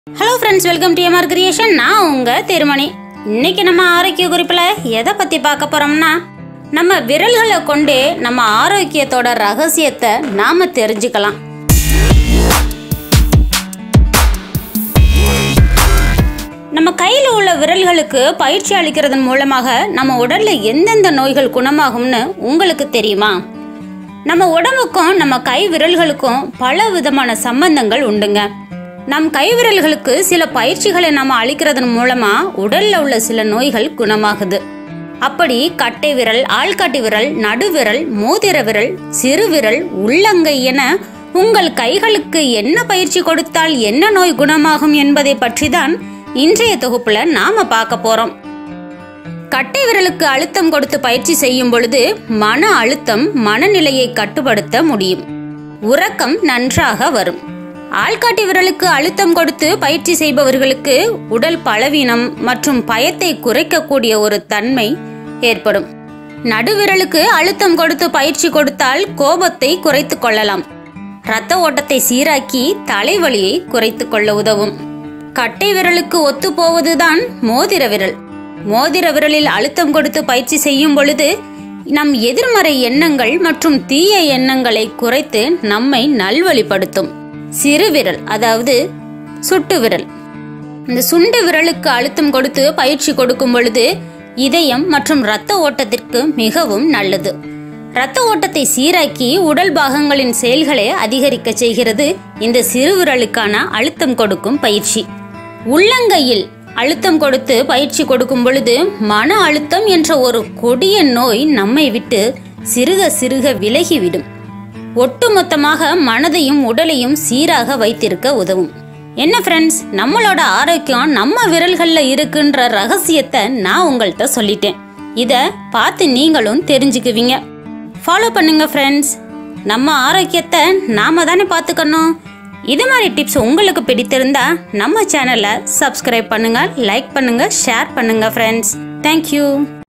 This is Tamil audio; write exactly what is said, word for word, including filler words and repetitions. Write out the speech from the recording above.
Hello friends, welcome to A D M K Creation. நான் உங்க திருமணி. இன்னைக்கு நம்ம ஆரோக்கிய குறிப்புல எதை பத்தி பார்க்க போறோம்னா, நம்ம விரல்களை கொண்டு நம்ம ஆரோக்கியத்தோட ரகசியத்தை நாம தெரிஞ்சுக்கலாம். நம்ம கையில உள்ள விரல்களுக்கு பயிற்சி அளிக்கிறதன் மூலமாக நம்ம உடல்ல எந்தெந்த நோய்கள் குணமாகும்னு உங்களுக்கு தெரியுமா? நம்ம உடம்புக்கும் நம்ம கை விரல்களுக்கும் பல விதமான சம்பந்தங்கள் உண்டுங்க. நம் கைவிரல்களுக்கு சில பயிற்சிகளை நம்ம அளிக்கிறதன் மூலமா உடல்ல உள்ள சில நோய்கள் குணமாகுது. அப்படி கட்டை விரல், ஆள்காட்டி விரல், நடுவிரல், மோதிர விரல், சிறுவிரல், உள்ளங்கை என உங்கள் கைகளுக்கு என்ன பயிற்சி கொடுத்தால் என்ன நோய் குணமாகும் என்பதை பற்றி தான் இன்றைய தொகுப்புல நாம பார்க்க போறோம். கட்டை விரலுக்கு அழுத்தம் கொடுத்து பயிற்சி செய்யும் பொழுது மன அழுத்தம் மனநிலையை கட்டுப்படுத்த முடியும். உறக்கம் நன்றாக வரும். ஆள்காட்டி விரலுக்கு அழுத்தம் கொடுத்து பயிற்சி செய்பவர்களுக்கு உடல் பலவீனம் மற்றும் பயத்தை குறைக்கக்கூடிய ஒரு தன்மை ஏற்படும். நடுவிரலுக்கு அழுத்தம் கொடுத்து பயிற்சி கொடுத்தால் கோபத்தை குறைத்து கொள்ளலாம். இரத்த ஓட்டத்தை சீராக்கி தலைவலியை குறைத்து கொள்ள உதவும். கட்டை விரலுக்கு ஒத்து போவதுதான் மோதிர விரல். மோதிர விரலில் அழுத்தம் கொடுத்து பயிற்சி செய்யும் பொழுது நம் எதிர்மறை எண்ணங்கள் மற்றும் தீய எண்ணங்களை குறைத்து நம்மை நல்வழிப்படுத்தும். சிறுவிரல் அதாவது சுட்டு விரல். இந்த சுண்டு விரலுக்கு அழுத்தம் கொடுத்து பயிற்சி கொடுக்கும் பொழுது இதயம் மற்றும் இரத்த ஓட்டத்திற்கு மிகவும் நல்லது. இரத்த ஓட்டத்தை சீராக்கி உடல் பாகங்களின் செயல்களை அதிகரிக்க செய்கிறது இந்த சிறுவிரலுக்கான அழுத்தம் கொடுக்கும் பயிற்சி. உள்ளங்கையில் அழுத்தம் கொடுத்து பயிற்சி கொடுக்கும் பொழுது மன அழுத்தம் என்ற ஒரு கொடிய நோய் நம்மை விட்டு சிறுக சிறுக விலகிவிடும். ஒட்டுமொத்தமாக மனதையும் உடலையும் சீராக வைத்திருக்க உதவும். என்ன ஃப்ரெண்ட்ஸ், நம்மளோட ஆரோக்கியம் நம்ம விரல்கள்ல இருக்குன்ற ரகசியத்தை நான் உங்கள்கிட்ட சொல்லிட்டேன். இத பார்த்து நீங்களும் தெரிஞ்சுக்குவீங்க. ஃபாலோ பண்ணுங்க ஃப்ரெண்ட்ஸ். நம்ம ஆரோக்கியத்தை நாம தானே பார்த்துக்கணும். இது மாதிரி டிப்ஸ் உங்களுக்கு பிடித்திருந்தா நம்ம சேனலை சப்ஸ்கிரைப் பண்ணுங்க, லைக் பண்ணுங்க, ஷேர் பண்ணுங்க ஃப்ரெண்ட்ஸ். தேங்க்யூ.